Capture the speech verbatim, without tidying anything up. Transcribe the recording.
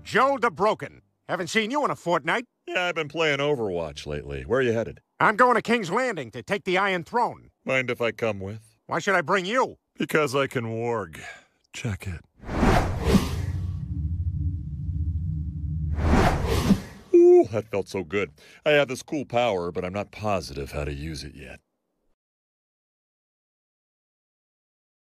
Joe the Broken. Haven't seen you in a fortnight. Yeah, I've been playing Overwatch lately. Where are you headed? I'm going to King's Landing to take the Iron Throne. Mind if I come with? Why should I bring you? Because I can warg. Check it. Ooh, that felt so good. I have this cool power, but I'm not positive how to use it yet.